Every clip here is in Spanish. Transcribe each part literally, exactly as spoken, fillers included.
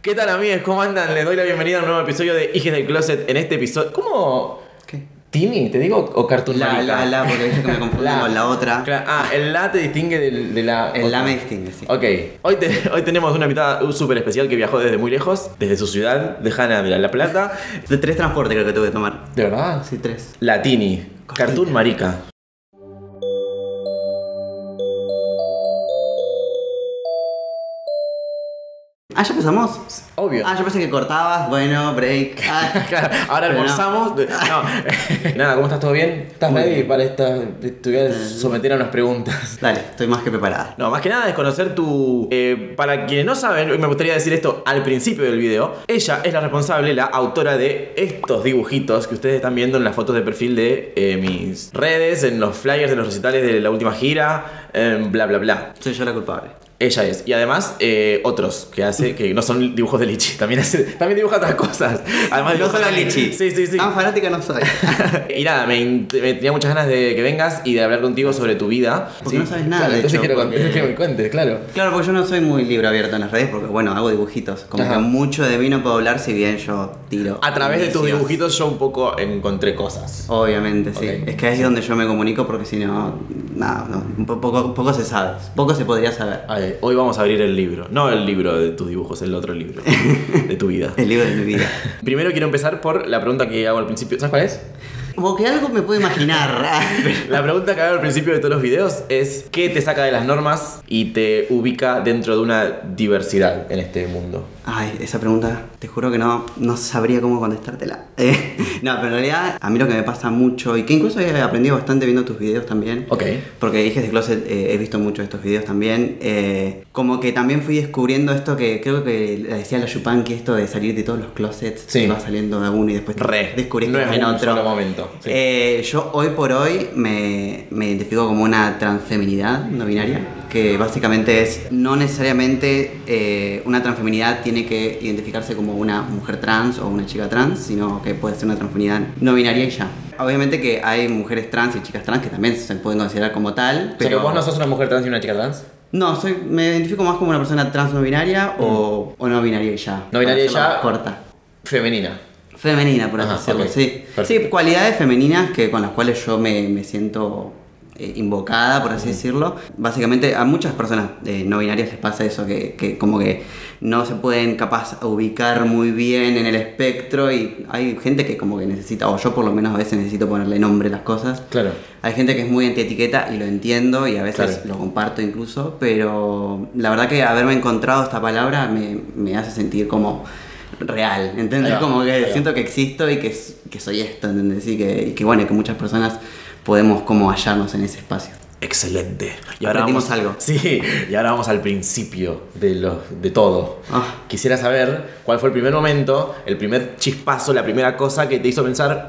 ¿Qué tal, amigos? ¿Cómo andan? Les doy la bienvenida a un nuevo episodio de Hijes del Closet. En este episodio... ¿Cómo? ¿Qué? ¿Tini? ¿Te digo? ¿O Cartoon La, Marica? la, la, porque dice que me confundo La. con la otra. Claro. Ah, el la te distingue del, de la... El otra. la me distingue, sí. Ok. Hoy, te- hoy tenemos una invitada súper especial que viajó desde muy lejos, desde su ciudad lejana de La Plata. De tres transportes creo que tuve que tomar. ¿De verdad? Sí, tres. La Tini. Cartoon Marica. Ah, ¿ya empezamos? Obvio. Ah, yo pensé que cortabas, bueno, break. Ah, Claro, ahora pero no. almorzamos. No. Nada, ¿cómo estás? ¿Todo bien? ¿Estás Muy ready bien. para esta? Te voy a someter a unas preguntas. Dale, estoy más que preparada. No, más que nada es conocer tu... eh, para quienes no saben, me gustaría decir esto al principio del video. Ella es la responsable, la autora de estos dibujitos que ustedes están viendo en las fotos de perfil de eh, mis redes, en los flyers de los recitales de la última gira, eh, bla bla bla. Soy yo la culpable. Ella es. Y además, eh, otros que hace, que no son dibujos de Lichi. También hace, también dibuja otras cosas. Además No dibuja solo también- Lichi. Sí, sí, sí. Tan fanática no soy. Y nada, me, int- me tenía muchas ganas de que vengas y de hablar contigo sobre tu vida. Porque no sabes nada, Claro, de entonces hecho, quiero porque- contar- que me cuentes, claro. Claro, porque yo no soy muy libro abierto en las redes porque, bueno, hago dibujitos. Como Ajá. que mucho de mí no puedo hablar si bien yo tiro. A través de tus indicios. dibujitos yo un poco encontré cosas. Obviamente, sí. Ok. Es que ahí es donde yo me comunico porque si no, nada, no, un po- poco, poco se sabe. Poco se podría saber. Ay, hoy vamos a abrir el libro. No el libro de tus dibujos, el otro libro de tu vida. El libro de mi vida. Primero quiero empezar por la pregunta que hago al principio. ¿Sabes cuál es? Como que algo me puedo imaginar. La pregunta que hago al principio de todos los videos es ¿qué te saca de las normas y te ubica dentro de una diversidad en este mundo? Ay, esa pregunta, te juro que no, no sabría cómo contestártela. Eh, no, pero en realidad a mí lo que me pasa mucho, y que incluso he aprendido bastante viendo tus videos también, Ok. porque Hijes de Closet eh, he visto mucho de estos videos también, eh, como que también fui descubriendo esto que creo que le decía la Yupanqui, esto de salir de todos los closets, Sí. que va saliendo de uno y después Re. descubrís No que es estás en un otro. solo momento. Sí. Eh, yo hoy por hoy me, me identifico como una transfeminidad no binaria, que básicamente es no necesariamente eh, una transfeminidad tiene que identificarse como una mujer trans o una chica trans, sino que puede ser una transfeminidad no binaria y ya. Obviamente que hay mujeres trans y chicas trans que también se pueden considerar como tal, Pero pero vos no sos una mujer trans y una chica trans. No, soy, me identifico más como una persona trans no binaria o, o no binaria y ya. No binaria y para hacerla ya. más corta. Femenina. Femenina, por así Ajá, decirlo, ok. sí. Sí, Perfecto. cualidades femeninas que, con las cuales yo me, me siento eh, invocada, por así decirlo. Básicamente a muchas personas eh, no binarias les pasa eso, que, que como que no se pueden capaz ubicar muy bien en el espectro y hay gente que como que necesita, o yo por lo menos a veces necesito ponerle nombre a las cosas. Claro. Hay gente que es muy antietiqueta y lo entiendo y a veces Claro. lo comparto incluso, pero la verdad que haberme encontrado esta palabra me, me hace sentir como real, ¿entendés? Ahí va, Como ahí que va. siento que existo y que, s- que soy esto, ¿entendés? Y que, y que bueno, que muchas personas podemos como hallarnos en ese espacio. Excelente. Y Aprendimos vamos, algo. Sí, y ahora vamos al principio de, lo, de todo. Ah. Quisiera saber cuál fue el primer momento, el primer chispazo, la primera cosa que te hizo pensar,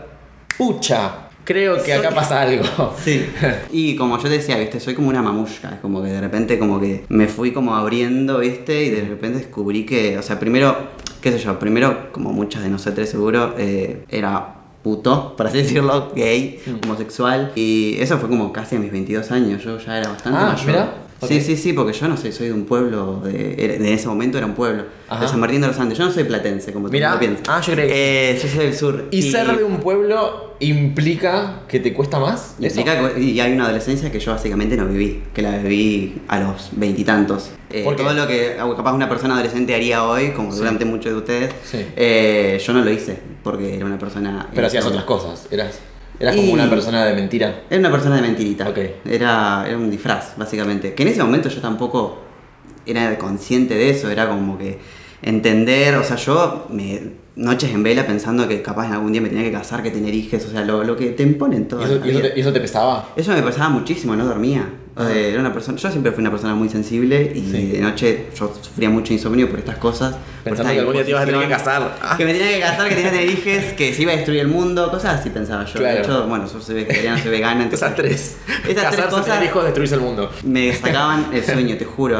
pucha, creo que acá Soy- pasa algo. Sí. Y como yo te decía, ¿viste? Soy como una mamushka, es como que de repente como que me fui como abriendo, ¿viste? Y de repente descubrí que, o sea, primero, qué sé yo, primero, como muchas de nosotros seguro, eh, era puto, por así decirlo, gay, homosexual. Y eso fue como casi a mis veintidós años, yo ya era bastante Ah, mayor. mirá. Sí, Ok. sí, sí, porque yo no sé, soy de un pueblo, de, era- de ese momento era un pueblo, Ajá. de San Martín de los Andes. Yo no soy platense, como tú Mirá. lo piensas. Ah, yo creí que Eh, yo soy del sur. ¿Y ser de un pueblo implica que te cuesta más? ¿Eso? Implica que- y hay una adolescencia que yo básicamente no viví, que la viví a los veintitantos. Eh, ¿Por qué? todo lo que ah, capaz una persona adolescente haría hoy, como Sí. seguramente muchos de ustedes, Sí. eh, yo no lo hice, porque era una persona... Pero eh, hacías otras cosas. Eras, eras como Y- una persona de mentira. Era una persona de mentirita. Ok. Era, era un disfraz, básicamente. Que en ese momento yo tampoco era consciente de eso, era como que entender, o sea, yo me noches en vela pensando que capaz en algún día me tenía que casar, que tener hijos, o sea, lo, lo que te imponen ¿Y todo. eso, y eso te, y eso te pesaba? Eso me pasaba muchísimo, no dormía. Ah. Eh, Era una persona, yo siempre fui una persona muy sensible y Sí. de noche yo sufría mucho insomnio por estas cosas. por Pensando esta que algún día te ibas a tener que imposición, casar. Ah. Que me tenía que casar, que tenía que tener hijos, que se iba a destruir el mundo, cosas así pensaba yo. Claro. De hecho, bueno, yo soy vegetariano, soy vegana, entonces Esas tres. Estas tres Casarse, cosas- tener hijos, destruirse el mundo. me sacaban el sueño, te juro.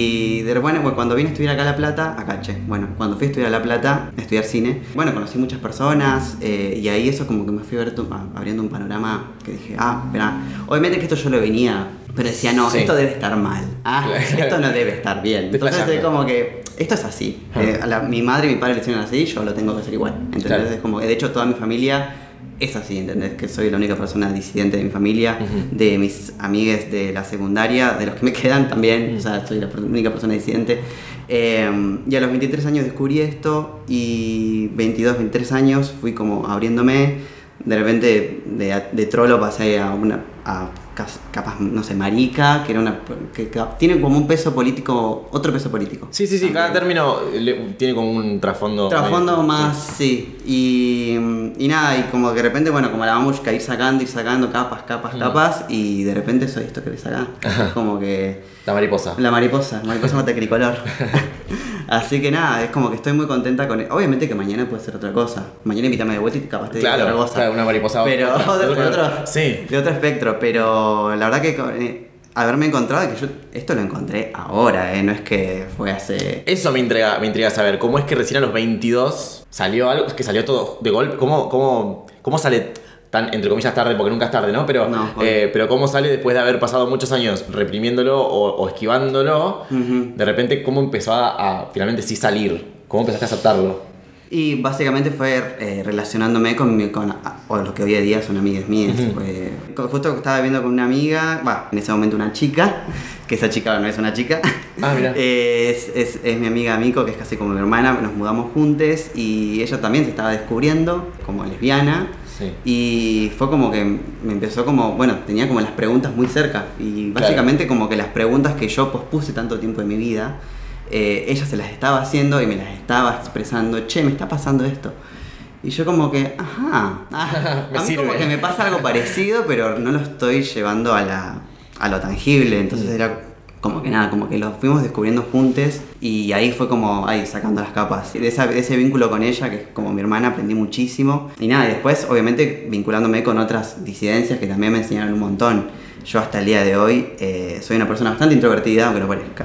Y de bueno, bueno, cuando vine a estudiar acá a La Plata, acá che, bueno, cuando fui a estudiar a La Plata, a estudiar cine, bueno, conocí muchas personas eh, y ahí eso como que me fui a ver tu- a- abriendo un panorama que dije, ah, espera, obviamente que esto yo lo venía pero decía, no, Sí. esto debe estar mal. Ah, Claro. esto no debe estar bien. Estoy Entonces es flasheando. como que esto es así. Ah. Eh, a la- mi madre y mi padre lo hicieron así, yo lo tengo que hacer igual. ¿Entendés? Claro. Es como que de hecho toda mi familia es así, ¿entendés? Que soy la única persona disidente de mi familia, Ujú. de mis amigues de la secundaria, de los que me quedan también, Mm. o sea, soy la per- única persona disidente. Eh, y a los veintitrés años descubrí esto y veintidós, veintitrés años fui como abriéndome. De repente de, de trolo pasé a una a cas- capaz, no sé, marica, que era una que, que tiene como un peso político, otro peso político. Sí, sí, sí, cada También. término le- tiene como un trasfondo. Trasfondo medio- más, sí. Y, y nada, y como que de repente, bueno, como la vamos a ir sacando, ir sacando capas, capas, Mm. capas, y de repente soy esto que ves acá. Como que La mariposa. la mariposa, mariposa mata tricolor. Así que nada, es como que estoy muy contenta con. Obviamente que mañana puede ser otra cosa. Mañana invítame de vuelta y capaz te digo Claro, otra cosa. claro, una mariposa. Pero otra- de, otra- de otro, Sí. de otro espectro. Pero la verdad que eh, haberme encontrado, que yo esto lo encontré ahora, eh, no es que fue hace. Eso me intriga, me intriga saber. ¿Cómo es que recién a los veintidós salió algo? Es que salió todo de golpe. ¿Cómo, cómo, cómo sale tan, entre comillas, tarde? Porque nunca es tarde, ¿no? Pero, No, eh, pero ¿cómo sale después de haber pasado muchos años reprimiéndolo o, o esquivándolo? Ujú. De repente, ¿cómo empezó a, a finalmente sí salir? ¿Cómo empezaste a aceptarlo? Y básicamente fue eh, relacionándome con, mi- con a- o los que hoy en día son amigas mías. Ujú. Fue- co- justo estaba viviendo con una amiga, va, en ese momento una chica, que esa chica no es una chica. Ah, mira. Eh, es, es, es mi amiga Miko, que es casi como mi hermana, nos mudamos juntos y ella también se estaba descubriendo como lesbiana. Sí. Y fue como que me empezó como, bueno, tenía como las preguntas muy cerca. Y básicamente como que las preguntas que yo pospuse tanto tiempo de mi vida, eh, ella se las estaba haciendo y me las estaba expresando, che, me está pasando esto. Y yo como que, ajá, ah, Me a mí sirve. como que me pasa algo parecido, pero no lo estoy llevando a, la, a lo tangible. Entonces Mm. era como que nada, como que lo fuimos descubriendo juntos y ahí fue como, ahí, sacando las capas. De, esa- de ese vínculo con ella, que es como mi hermana, aprendí muchísimo. Y nada, y después, obviamente, vinculándome con otras disidencias que también me enseñaron un montón. Yo hasta el día de hoy eh, soy una persona bastante introvertida, aunque no parezca.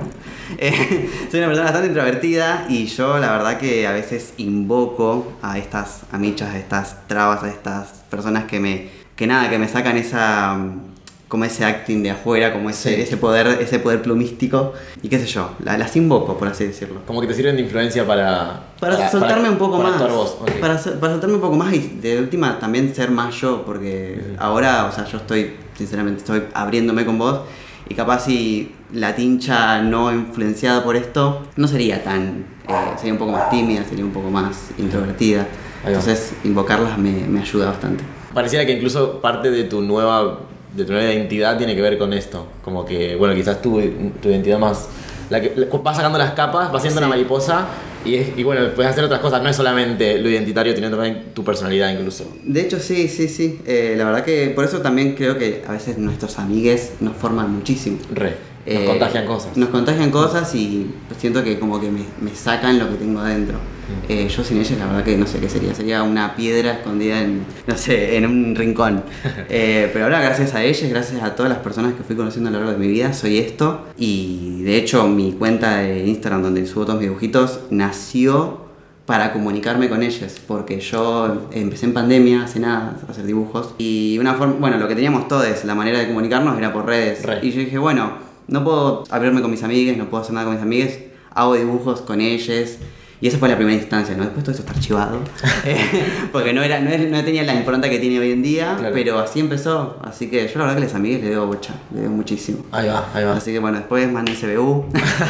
Eh, soy una persona bastante introvertida y yo la verdad que a veces invoco a estas amichas, a estas trabas, a estas personas que me, que nada, que me sacan esa, como ese acting de afuera, como ese, Sí. ese poder, ese poder plumístico y qué sé yo, la- las invoco por así decirlo. Como que te sirven de influencia para... Para, soltarme para- un poco para más. actuar vos. Ok. Para, ser- para soltarme un poco más y de última también ser más yo, porque Ujú. ahora, o sea, yo estoy, sinceramente, estoy abriéndome con vos y capaz si la tincha no influenciada por esto, no sería tan, eh, sería un poco más tímida, sería un poco más introvertida. Ahí va. Entonces, invocarlas me, me ayuda bastante. Pareciera que incluso parte de tu nueva de tu nueva identidad tiene que ver con esto. Como que, bueno, quizás tu, tu identidad más... La que la- vas sacando las capas, vas siendo Sí. una mariposa y, es, y bueno, puedes hacer otras cosas. No es solamente lo identitario, teniendo también tu personalidad incluso. De hecho, sí, sí, sí. Eh, la verdad que por eso también creo que a veces nuestros amigues nos forman muchísimo. Re. Nos Eh, contagian cosas. Nos contagian cosas y siento que como que me, me sacan lo que tengo adentro. Mm. Eh, yo sin ellas la verdad que no sé qué sería. Sería una piedra escondida en, no sé, en un rincón. Eh, pero ahora gracias a ellas, gracias a todas las personas que fui conociendo a lo largo de mi vida, soy esto. Y de hecho mi cuenta de Instagram donde subo todos mis dibujitos nació para comunicarme con ellas, porque yo empecé en pandemia, hace nada, a hacer dibujos, y una forma, bueno, lo que teníamos todos, la manera de comunicarnos era por redes, Re. y yo dije, bueno, no puedo abrirme con mis amigas, no puedo hacer nada con mis amigas, hago dibujos con ellas, y esa fue la primera instancia, ¿no? Después todo eso está archivado, eh, porque no, era, no, era- no tenía la impronta que tiene hoy en día, Claro. pero así empezó, así que yo la verdad que a las amigas le debo bocha, le debo muchísimo. Ahí va, ahí va. Así que bueno, después mandé S B U,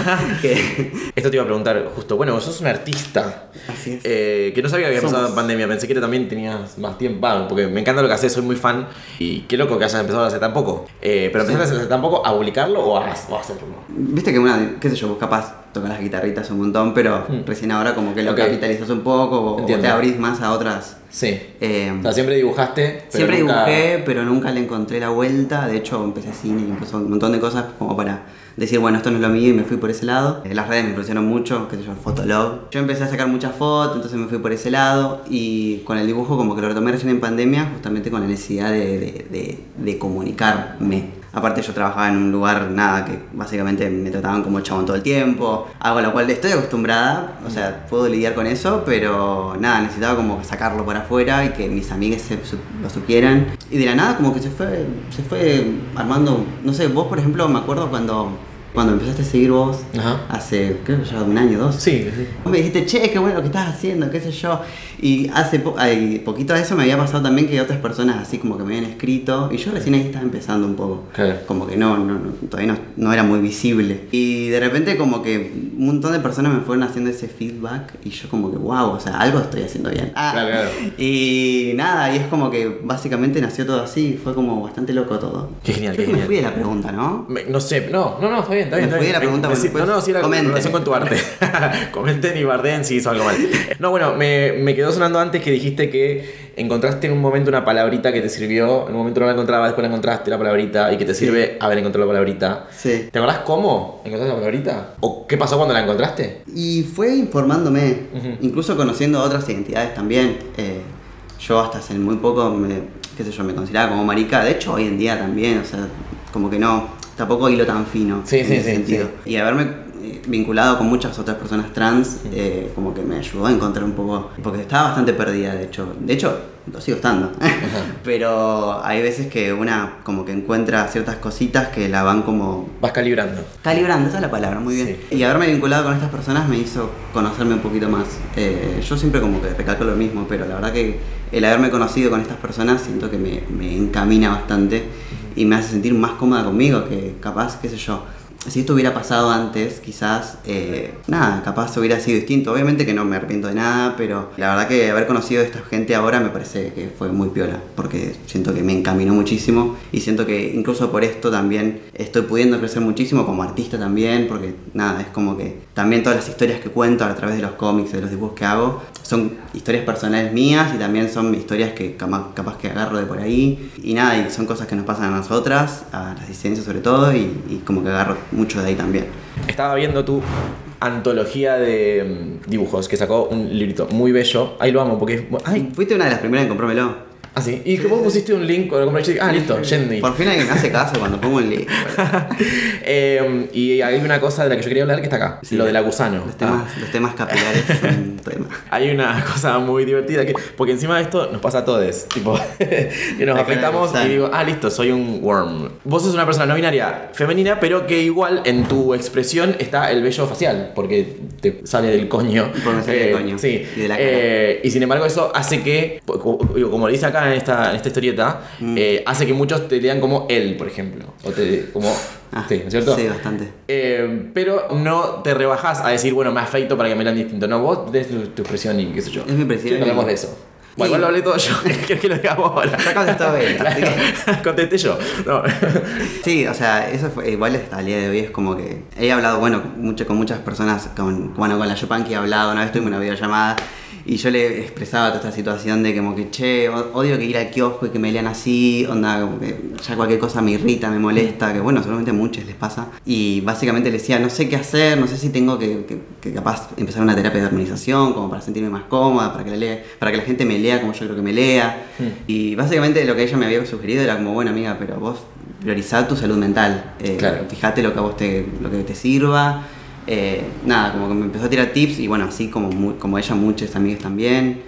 que... Esto te iba a preguntar justo. Bueno, vos sos un artista. Así es. Eh, que no sabía que había empezado Somos. en pandemia. Pensé que también tenías más tiempo. Ah, porque me encanta lo que haces, soy muy fan. Y qué loco que hayas empezado hace tan poco. Eh, pero empezaste hace tan poco a publicarlo o a, o a hacerlo. Viste que una, qué sé yo, vos capaz tocas las guitarritas un montón, pero Mm. recién ahora como que lo Ok. capitalizas un poco o, o Entiendo. te abrís más a otras. Sí. eh, O sea, siempre dibujaste. pero siempre nunca- dibujé, pero nunca le encontré la vuelta. De hecho, empecé cine y empezó un montón de cosas como para decir, bueno, esto no es lo mío y me fui por ese lado. Eh, Las redes me influenciaron mucho, qué sé yo, el Fotolog. Yo empecé a sacar muchas fotos, entonces me fui por ese lado y con el dibujo como que lo retomé recién en pandemia, justamente con la necesidad de, de, de, de comunicarme. Aparte yo trabajaba en un lugar, nada, que básicamente me trataban como chabón todo el tiempo, algo a lo cual estoy acostumbrada, o sea, puedo lidiar con eso, pero nada, necesitaba como sacarlo para afuera y que mis amigas se, su, lo supieran. Y de la nada como que se fue, se fue armando, no sé, vos por ejemplo me acuerdo cuando... Cuando empezaste a seguir vos, Ajá. hace, creo que ya un año, dos. Sí, sí. Vos me dijiste, che, qué bueno lo que estás haciendo, qué sé yo. Y hace po ay, poquito de eso me había pasado también que otras personas así como que me habían escrito. Y yo recién ahí estaba empezando un poco. Claro. Como que no, no, no todavía no, no era muy visible. Y de repente como que un montón de personas me fueron haciendo ese feedback. Y yo como que, wow, o sea, algo estoy haciendo bien. Ah, Claro, claro. Y nada, y es como que básicamente nació todo así. Fue como bastante loco todo. Qué genial, Creo qué que me genial. fui de la pregunta, ¿no? Me- no sé, no, no, no, está bien, está bien. Me está fui bien. de la pregunta, Me- bueno, sí, después no, no, sí, la comenten. relación con tu arte. Comenten y bardeen si hizo algo mal. No, bueno, me, me quedó sonando antes que dijiste que encontraste en un momento una palabrita que te sirvió, en un momento no la encontrabas, después la encontraste la palabrita y que te Sí. sirve haber encontrado la palabrita. Sí. ¿Te acordás cómo encontraste la palabrita? ¿O qué pasó cuando la encontraste? Y fue informándome, Ujú. incluso conociendo otras identidades también. Eh, yo hasta hace muy poco, me, qué sé yo, me consideraba como marica. De hecho, hoy en día también, o sea, como que no, tampoco hilo tan fino Sí, en sí, ese sí, sentido. Y haberme eh, vinculado con muchas otras personas trans, eh, como que me ayudó a encontrar un poco, porque estaba bastante perdida, de hecho. De hecho, lo sigo estando. Pero hay veces que una como que encuentra ciertas cositas que la van como Vas calibrando. calibrando, esa es la palabra, muy bien. Y haberme vinculado con estas personas me hizo conocerme un poquito más. Eh, yo siempre como que recalco lo mismo, pero la verdad que el haberme conocido con estas personas siento que me, me encamina bastante y me hace sentir más cómoda conmigo, que capaz, qué sé yo, si esto hubiera pasado antes, quizás, eh, nada, capaz hubiera sido distinto. Obviamente que no me arrepiento de nada, pero la verdad que haber conocido a esta gente ahora me parece que fue muy piola, porque siento que me encaminó muchísimo y siento que incluso por esto también estoy pudiendo crecer muchísimo como artista también, porque nada, es como que también todas las historias que cuento a través de los cómics, de los dibujos que hago, son historias personales mías y también son historias que capaz, capaz que agarro de por ahí y nada, y son cosas que nos pasan a nosotras, a las disidencias sobre todo, y, y como que agarro mucho de ahí también. Estaba viendo tu antología de mm, dibujos que sacó un librito muy bello. Ahí lo amo porque es... Ay, Fuiste una de las primeras en comprármelo. ah, sí. Y que vos pusiste un link cuando lo compré. Ah, listo, Yendi. Por fin alguien me hace caso cuando pongo el link. Eh, y hay una cosa de la que yo quería hablar que está acá, Sí, lo de la gusano. Los temas, Ah. los temas capilares son un tema. Hay una cosa muy divertida que, porque encima de esto nos pasa a todos, tipo, que nos La cara afectamos de y digo, ah, listo, soy un worm. Vos sos una persona no binaria femenina, pero que igual en tu expresión está el vello facial, porque te sale del coño. Porque me sale del coño. Sí. Y de la cara. Eh, y sin embargo eso hace que, como como lo dice acá en esta, en esta historieta, Mm. eh, hace que muchos te lean como él, por ejemplo. O te, como, Ah, sí, ¿no es cierto? Sí, bastante. Eh, pero no te rebajás a decir, bueno, me afeito para que me lean distinto. No, vos des tu, tu expresión y qué sé yo. Es mi expresión Sí, no hablamos y- de eso. Bueno, y- igual lo hablé todo yo. ¿Querés que lo digamos ahora? Ya contestó él, así Claro, contesté yo. No. Sí, o sea, eso fue igual hasta el día de hoy es como que he hablado, bueno, mucho con muchas personas, con, bueno, con la Yupanqui he hablado, una vez tuve una videollamada y yo le expresaba toda esta situación de como que, che, o- odio que ir al kiosco y que me lean así, onda, como que ya cualquier cosa me irrita, me molesta, que bueno, seguramente a muchos les pasa. Y básicamente le decía, no sé qué hacer, no sé si tengo que, que, que capaz empezar una terapia de hormonización, como para sentirme más cómoda, para que la, lea, para que la gente me lea como yo creo que me lea. Y básicamente lo que ella me había sugerido era como, bueno amiga, pero vos priorizá tu salud mental, eh, Claro. fíjate lo que a vos te, lo que te sirva. Eh, nada, como que me empezó a tirar tips y bueno, así como, mu- como ella, muchas amigas también.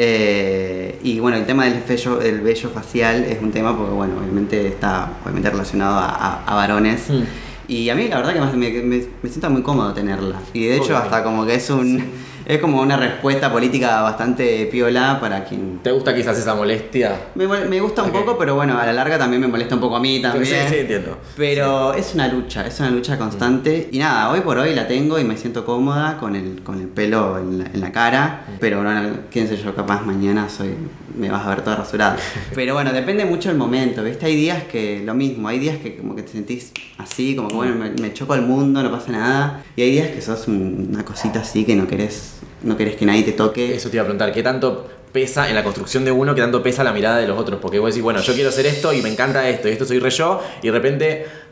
Eh, y bueno, el tema del vello, del vello facial es un tema porque bueno, obviamente está obviamente relacionado a, a- a varones. Mm. Y a mí la verdad que me, me, me- me siento muy cómodo tenerla. Y de hecho Ok. hasta como que es un... Es como una respuesta política bastante piola para quien... ¿Te gusta quizás esa molestia? Me, mol- me gusta un Ok. poco, pero bueno, a la larga también me molesta un poco a mí también. Sí, sí, entiendo. Pero es una lucha, es una lucha constante. Y nada, hoy por hoy la tengo y me siento cómoda con el, con el pelo en la, en la cara. Pero bueno, quién sé yo, capaz mañana soy me vas a ver toda rasurada. Pero bueno, depende mucho del momento, ¿viste? Hay días que lo mismo, hay días que como que te sentís así, como que bueno, me, me choco al mundo, no pasa nada. Y hay días que sos un- una cosita así que no querés, no querés que nadie te toque. Eso te iba a preguntar, ¿qué tanto pesa en la construcción de uno, qué tanto pesa la mirada de los otros? Porque vos decís, bueno, yo quiero hacer esto y me encanta esto, y esto soy re yo, y de repente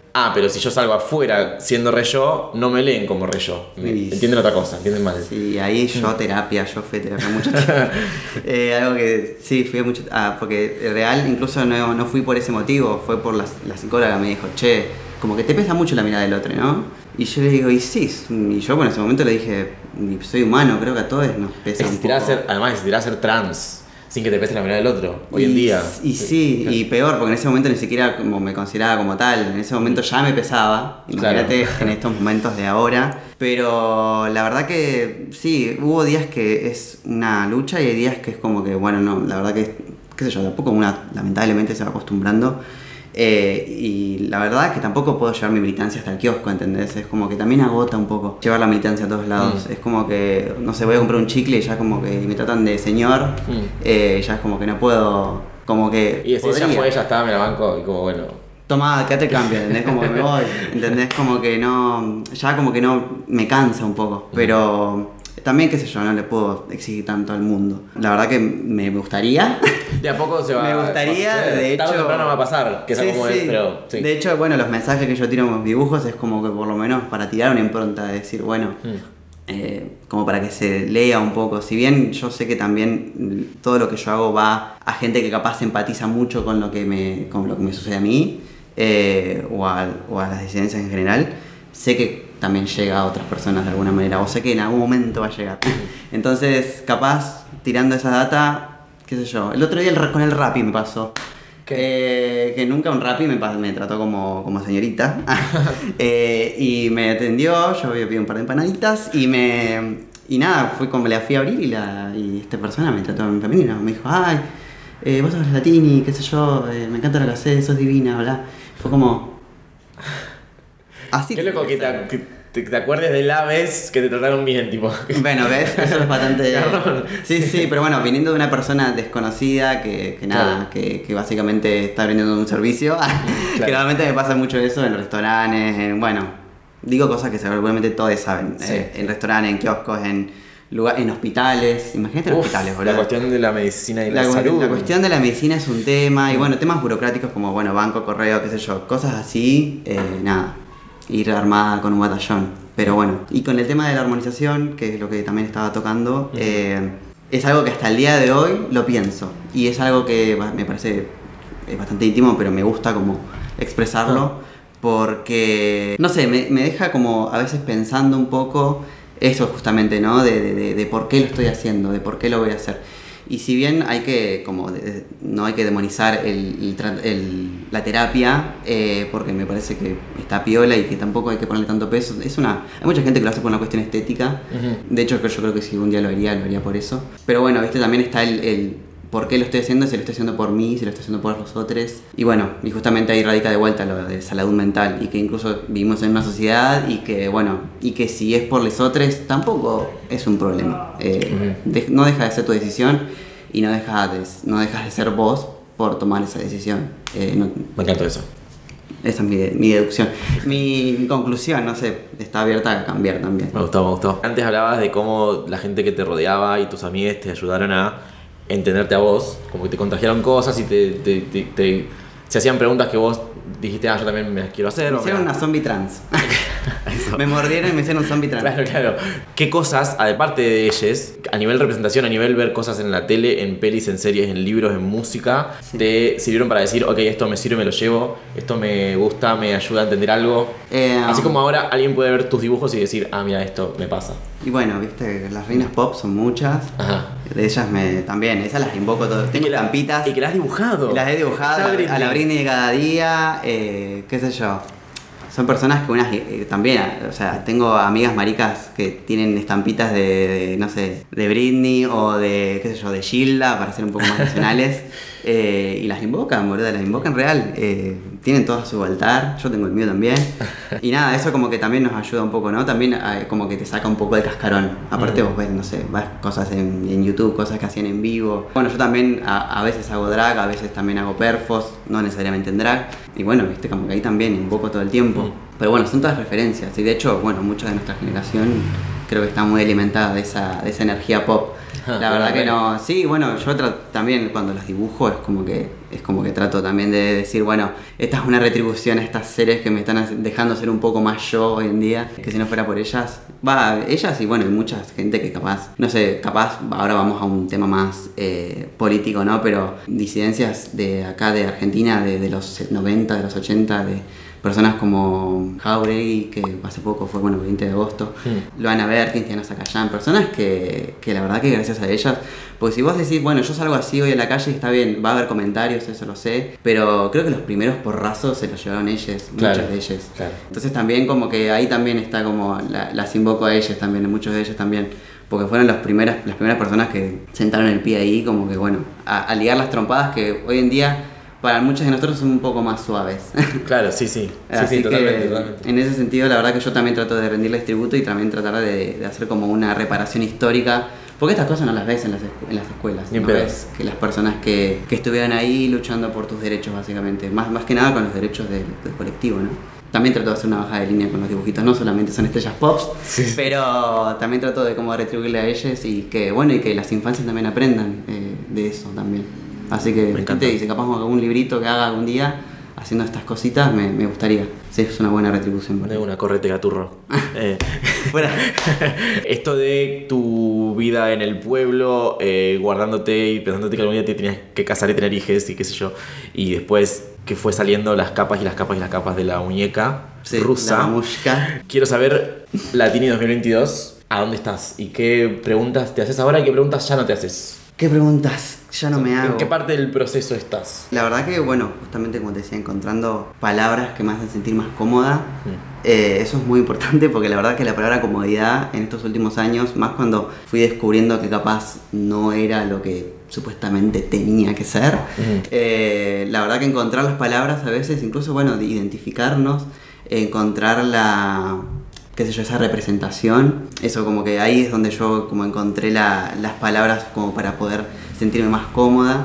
ah, pero si yo salgo afuera siendo re yo, no me leen como re yo. Y- Entienden otra cosa, entienden mal. Sí, ahí yo terapia, yo fui a terapia mucho tiempo. Eh, algo que sí, fui a mucho ah, porque real incluso no, no fui por ese motivo, fue por la, la psicóloga me dijo, che, como que te pesa mucho la mirada del otro, ¿no? Y yo le digo, y sí, y yo bueno, en ese momento le dije, soy humano, creo que a todos nos pesa un Existirá poco. ser, además existirá ser trans sin que te pese la mirada del otro, hoy Y- en día. Y sí, y peor, porque en ese momento ni siquiera como me consideraba como tal. En ese momento ya me pesaba, imagínate Claro. en estos momentos de ahora. Pero la verdad que sí, hubo días que es una lucha y hay días que es como que, bueno, no, la verdad que, qué sé yo, tampoco una, lamentablemente se va acostumbrando. Eh, y la verdad es que tampoco puedo llevar mi militancia hasta el kiosco, ¿entendés? Es como que también agota un poco llevar la militancia a todos lados. Mm. Es como que, no sé, voy a comprar un chicle y ya como que me tratan de señor, Mm. eh, ya es como que no puedo, como que... Y decís, ya podría. fue, ya está, me la banco, y como bueno. Toma, quédate el cambio, ¿entendés? Como que me voy, ¿entendés? Como que no, ya como que no, me cansa un poco, pero también, qué sé yo, no le puedo exigir tanto al mundo. La verdad que me gustaría, De a poco se va. me gustaría, va a suceder. de hecho... Tarde o temprano va a pasar, que es Sí, algo como sí. es, pero sí. De hecho, bueno, los mensajes que yo tiro en los dibujos es como que por lo menos para tirar una impronta, de decir, bueno... Mm. Eh, como para que se lea un poco. Si bien yo sé que también mm, todo lo que yo hago va a gente que capaz empatiza mucho con lo que me, con lo que me sucede a mí eh, o, a, o a las disidencias en general, sé que también llega a otras personas de alguna manera, o sé que en algún momento va a llegar. Entonces, capaz, tirando esa data, qué sé yo. El otro día el ra- con el Rappi me pasó. Eh, que nunca un Rappi me, pa- me trató como, como señorita. Eh, y me atendió, yo había pedido un par de empanaditas y me... Y nada, fui como la fui a abrir y, la, y esta persona me trató en femenino. Me dijo, ay, eh, vos sos latini, qué sé yo, eh, me encanta lo que haces, sos divina, bla. Fue como... Así. Qué loco que te, que te, te acuerdes de la vez que te trataron bien, tipo. Bueno, ¿ves? Eso es bastante... Garrón. Sí, sí, pero bueno, viniendo de una persona desconocida que, que nada, Claro. que, que básicamente está brindando un servicio, que realmente me pasa mucho eso en los restaurantes, en, bueno, digo cosas que seguramente todos saben, Sí. eh, en restaurantes, en kioscos, en lugar, en hospitales, imagínate en Uf, hospitales, boludo. la cuestión de la medicina y la, La, cu- salud. la cuestión de la medicina es un tema, y bueno, temas burocráticos como, bueno, banco, correo, qué sé yo, cosas así, eh, nada, ir armada con un batallón. Pero bueno, y con el tema de la armonización, que es lo que también estaba tocando, eh, es algo que hasta el día de hoy lo pienso, y es algo que ba- me parece eh, bastante íntimo, pero me gusta como expresarlo, porque, no sé, me, me deja como a veces pensando un poco eso justamente, ¿no? De, de, de, de por qué lo estoy haciendo, de por qué lo voy a hacer. Y si bien hay que, como, de- de- no hay que demonizar el, el tra- el- la terapia, eh, porque me parece que está piola y que tampoco hay que ponerle tanto peso, es una, hay mucha gente que lo hace por una cuestión estética, Ujú. de hecho yo creo que si un día lo haría, lo haría por eso. Pero bueno, viste, también está el, el por qué lo estoy haciendo, si lo estoy haciendo por mí, si lo estoy haciendo por los otros. Y bueno, y justamente ahí radica de vuelta lo de salud mental, y que incluso vivimos en una sociedad y que, bueno, y que si es por los otros, tampoco es un problema. Eh, de- no deja de ser tu decisión y no, deja de, no dejas de ser vos por tomar esa decisión. Eh, no- Me encantó eso. esa es mi, de- mi deducción. Mi, mi conclusión, no sé, está abierta a cambiar también. Me gustó, me gustó. Antes hablabas de cómo la gente que te rodeaba y tus amigos te ayudaron a entenderte a vos, como que te contagiaron cosas y te, te, te- te- se hacían preguntas que vos dijiste, ah, yo también me las quiero hacer. Me o hicieron me- una zombie trans. Me mordieron y me hicieron un zombie trans. Claro, claro. ¿Qué cosas, aparte de ellas, a nivel representación, a nivel ver cosas en la tele, en pelis, en series, en libros, en música, Sí. te sirvieron para decir, ok, esto me sirve, me lo llevo, esto me gusta, me ayuda a entender algo? Eh, Así como ahora alguien puede ver tus dibujos y decir, ah, mira, esto me pasa. Y bueno, viste, las reinas pop son muchas. Ajá. De ellas me también, esas las invoco todas. Tengo Y que la- estampitas. Y que las has dibujado. Las he dibujado Está a, Britney. a la Britney de cada día, eh, qué sé yo. Son personas que unas eh, también, o sea, tengo amigas maricas que tienen estampitas de, de, no sé, de Britney o de, qué sé yo, de Gilda, para ser un poco más nacionales. eh, y las invocan, boludo, las invocan real. Eh, tienen todas su altar, yo tengo el mío también. Y nada, eso como que también nos ayuda un poco, ¿no? También eh, como que te saca un poco el cascarón. Aparte Mm. vos ves, no sé, vas cosas en, en YouTube, cosas que hacían en vivo. Bueno, yo también a, a veces hago drag, a veces también hago perfos, no necesariamente en drag. Y bueno, viste, como que ahí también invoco todo el tiempo. Mm. Pero bueno, son todas referencias. Y de hecho, bueno, mucha de nuestra generación creo que está muy alimentada de esa, de esa energía pop. La verdad que no, sí, bueno, yo tra- también cuando los dibujo es como que es como que trato también de decir, bueno, esta es una retribución a estas series que me están dejando ser un poco más yo hoy en día, que si no fuera por ellas, va, ellas y bueno, hay mucha gente que capaz, no sé, capaz ahora vamos a un tema más eh, político, ¿no? Pero disidencias de acá de Argentina, de, de los noventa, de los ochenta, de personas como Jauregui, que hace poco fue, bueno, veinte de agosto, mm. Luana Berkins, Tiana Zacayán, personas que, que la verdad que gracias a ellas, porque si vos decís, bueno, yo salgo así hoy a la calle, está bien, va a haber comentarios, eso lo sé, pero creo que los primeros porrazos se los llevaron ellas, claro, muchas de ellas. Claro. Entonces también como que ahí también está como, la, las invoco a ellas también, muchos de ellos también, porque fueron las primeras, las primeras personas que sentaron el pie ahí, como que bueno, a, a ligar las trompadas que hoy en día para muchos de nosotros son un poco más suaves. Claro, sí, sí. Así sí, sí, que, totalmente, totalmente. En ese sentido, la verdad que yo también trato de rendirles tributo y también tratar de, de hacer como una reparación histórica. Porque estas cosas no las ves en las, en las escuelas. Ni no pedo. ves que las personas que, que estuvieron ahí luchando por tus derechos, básicamente. Más, más que nada con los derechos del, del colectivo, ¿no? También trato de hacer una baja de línea con los dibujitos. No solamente son estrellas pops, sí. Pero también trato de como retribuirle a ellos y que, bueno, y que las infancias también aprendan eh, de eso también. Así que, ¿qué te dice? Capaz algún librito que haga algún día haciendo estas cositas, me, me gustaría. Sí, es una buena retribución. De una, correte gaturro. eh, Fuera. Esto de tu vida en el pueblo, eh, guardándote y pensándote que algún día te tenías que casar y tener hijos y qué sé yo. Y después que fue saliendo las capas y las capas y las capas de la muñeca sí, rusa. La muñeca. Quiero saber, Latini dos mil veintidós, ¿a dónde estás? ¿Y qué preguntas te haces ahora y qué preguntas ya no te haces? ¿Qué preguntas ya no me hago? ¿En qué parte del proceso estás? La verdad que, bueno, justamente como te decía, encontrando palabras que me hacen sentir más cómoda. Mm. Eh, eso es muy importante porque la verdad que la palabra comodidad en estos últimos años, más cuando fui descubriendo que capaz no era lo que supuestamente tenía que ser, mm. eh, la verdad que encontrar las palabras a veces, incluso, bueno, de identificarnos, encontrar la... qué sé yo, esa representación, eso como que ahí es donde yo como encontré la, las palabras como para poder sentirme más cómoda.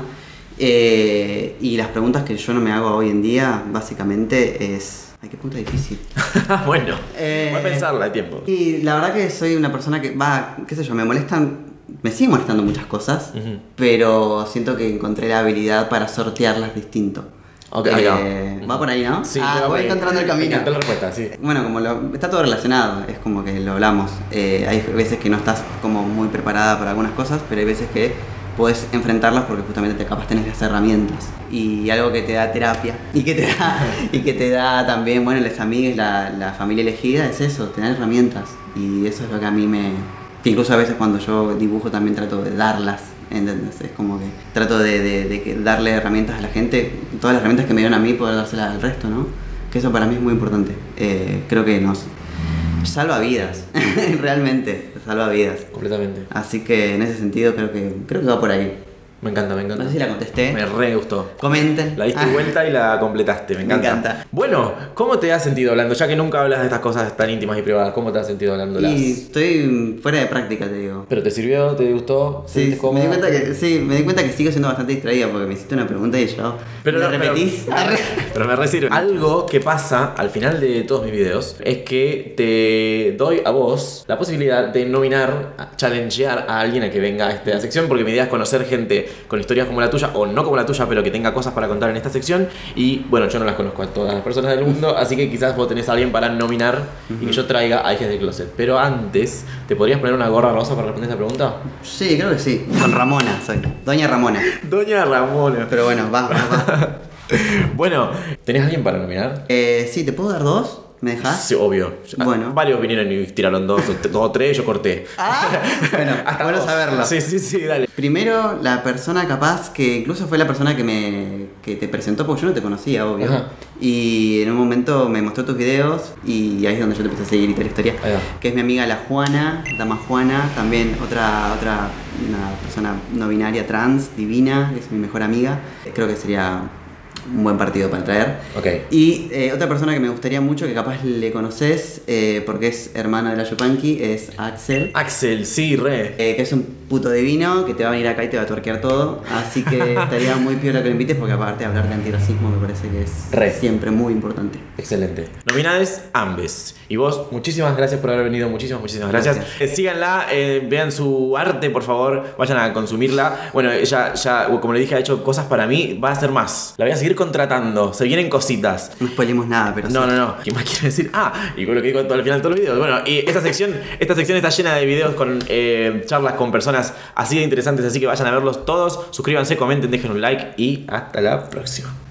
Eh, y las preguntas que yo no me hago hoy en día, básicamente es... Ay, qué pregunta difícil. Bueno, eh, voy a pensarla de tiempo. Y la verdad que soy una persona que va, qué sé yo, me molestan, me siguen molestando muchas cosas, uh-huh. pero siento que encontré la habilidad para sortearlas distinto. Okay, eh, va por ahí, ¿no? Sí, ah, voy encontrando el camino. Me encantó la respuesta, sí. Bueno, como lo, está todo relacionado, es como que lo hablamos. Eh, hay veces que no estás como muy preparada para algunas cosas, pero hay veces que puedes enfrentarlas porque justamente te capaz tenés las herramientas. Y algo que te da terapia y que te da, y que te da también, bueno, las amigas, la, la familia elegida, es eso, tener herramientas. Y eso es lo que a mí me... que incluso a veces cuando yo dibujo también trato de darlas. ¿Entendés? Es como que trato de, de, de darle herramientas a la gente, todas las herramientas que me dieron a mí, poder dárselas al resto, ¿no? Que eso para mí es muy importante. Eh, creo que nos salva vidas, realmente, salva vidas. Completamente. Así que en ese sentido creo que, creo que va por ahí. Me encanta, me encanta. No sé si la contesté. Me re gustó. Comenten. La diste ah. vuelta y la completaste, me encanta. Me encanta. Bueno, ¿cómo te has sentido hablando? Ya que nunca hablas de estas cosas tan íntimas y privadas, ¿cómo te has sentido hablándolas? Y estoy fuera de práctica, te digo. ¿Pero te sirvió? ¿Te gustó? Sí, me di cuenta que, sí, me di cuenta que sigo siendo bastante distraída porque me hiciste una pregunta y yo pero ¿me no, repetís? Pero, pero me re sirve. Algo que pasa al final de todos mis videos es que te doy a vos la posibilidad de nominar, challengear a alguien a que venga a esta sección, porque mi idea es conocer gente con historias como la tuya, o no como la tuya, pero que tenga cosas para contar en esta sección. Y bueno, yo no las conozco a todas las personas del mundo, así que quizás vos tenés a alguien para nominar uh-huh. y que yo traiga a Hijas del Closet. Pero antes, ¿te podrías poner una gorra rosa para responder esta pregunta? Sí, creo que sí. Con Ramona soy. Doña Ramona. Doña Ramona. Pero bueno, va, va, va. Bueno, ¿tenés a alguien para nominar? Eh, sí, ¿te puedo dar dos? ¿Me dejás? Sí, obvio. Bueno. Varios vinieron y tiraron dos, dos o tres, yo corté. Ah, bueno, hasta bueno dos. Saberlo. Sí, sí, sí, dale. Primero, la persona capaz que incluso fue la persona que me que te presentó, porque yo no te conocía, obvio. Ajá. Y en un momento me mostró tus videos y ahí es donde yo te empecé a seguir y toda la historia. Ajá. Que es mi amiga la Juana, Dama Juana, también otra, otra una persona no binaria trans, divina, es mi mejor amiga. Creo que sería un buen partido para traer. Ok. Y eh, otra persona que me gustaría mucho, que capaz le conoces, eh, porque es hermano de la Yupanqui, es Axel. Axel, sí, re. Eh, que es un puto divino, que te va a venir acá y te va a tuerquear todo. Así que estaría muy piola que lo invites, porque aparte de hablar de antirracismo me parece que es Re. siempre muy importante. Excelente. Nominades ambes. Y vos, muchísimas gracias por haber venido. Muchísimas, muchísimas gracias. Gracias. Eh, síganla, eh, vean su arte, por favor. Vayan a consumirla. Bueno, ella ya, como le dije, ha hecho cosas para mí. Va a hacer más. La voy a seguir contratando. Se vienen cositas. No spoilemos nada, pero No, sí. no, no. ¿Qué más quiero decir? Ah, y con lo que digo al final de todos los videos. Bueno, y esta sección, esta sección está llena de videos con eh, charlas con personas así de interesantes. Así que vayan a verlos todos. Suscríbanse, comenten, dejen un like. Y hasta la próxima.